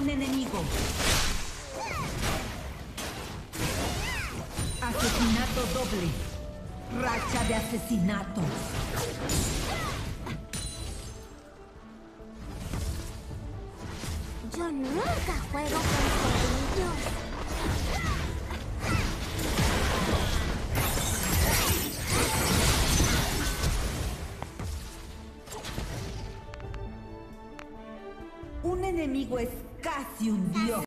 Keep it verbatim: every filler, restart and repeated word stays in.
un enemigo. Asesinato doble. Racha de asesinatos. Yo nunca juego con cerrillos. Un enemigo es casi un dios.